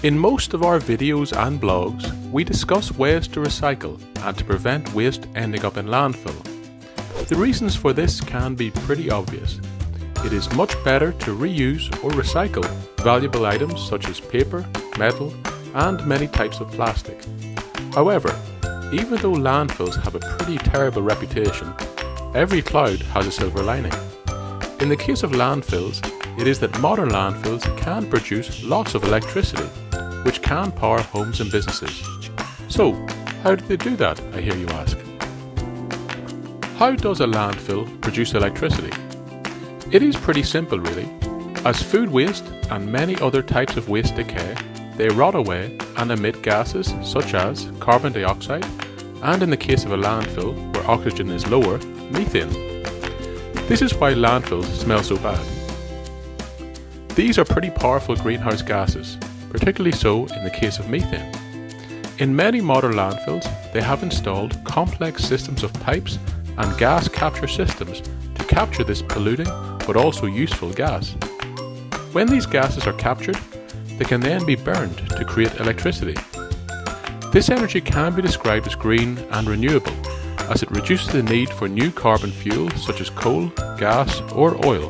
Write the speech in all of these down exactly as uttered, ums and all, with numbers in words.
In most of our videos and blogs, we discuss ways to recycle and to prevent waste ending up in landfill. The reasons for this can be pretty obvious. It is much better to reuse or recycle valuable items such as paper, metal, and many types of plastic. However, even though landfills have a pretty terrible reputation, every cloud has a silver lining. In the case of landfills, it is that modern landfills can produce lots of electricity, which can power homes and businesses. So, how do they do that, I hear you ask? How does a landfill produce electricity? It is pretty simple really. As food waste and many other types of waste decay, they rot away and emit gases such as carbon dioxide, and in the case of a landfill where oxygen is lower, methane. This is why landfills smell so bad. These are pretty powerful greenhouse gases, particularly so in the case of methane. In many modern landfills, they have installed complex systems of pipes and gas capture systems to capture this polluting but also useful gas. When these gases are captured, they can then be burned to create electricity. This energy can be described as green and renewable, as it reduces the need for new carbon fuels such as coal, gas or oil.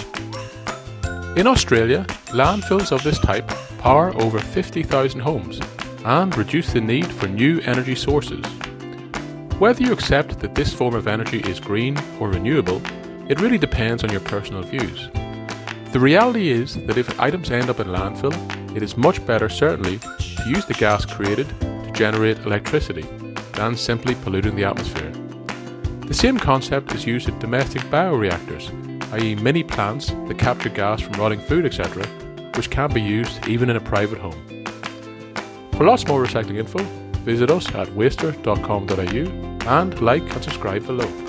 In Australia, landfills of this type power over fifty thousand homes and reduce the need for new energy sources. Whether you accept that this form of energy is green or renewable, it really depends on your personal views. The reality is that if items end up in landfill, it is much better certainly to use the gas created to generate electricity than simply polluting the atmosphere. The same concept is used in domestic bioreactors, that is mini plants that capture gas from rotting food, et cetera, which can be used even in a private home. For lots more recycling info, visit us at waster dot com dot I U and like and subscribe below.